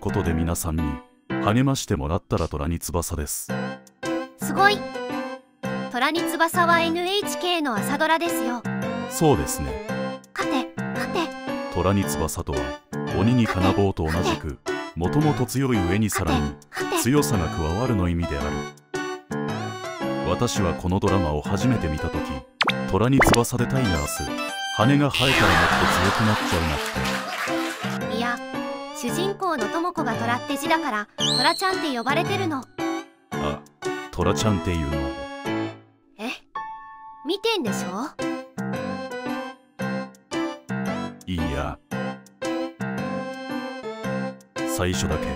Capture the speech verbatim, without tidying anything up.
ことで皆さんに励ましてもらったら虎に翼です。 すごい。虎に翼は エヌエイチケー の朝ドラですよ。 そうですね。 勝て勝て。 虎に翼とは鬼に金棒と同じくもともと強い上にさらに強さが加わるの意味である。私はこのドラマを初めて見た時、虎に翼でタイガース羽が生えたらもっと強くなっちゃうなって。 いや、主人公の智子が虎って字だから虎ちゃんって呼ばれてるの。 あ、虎ちゃんっていうの。 え、見てんでしょ。 いいや、最初だけ。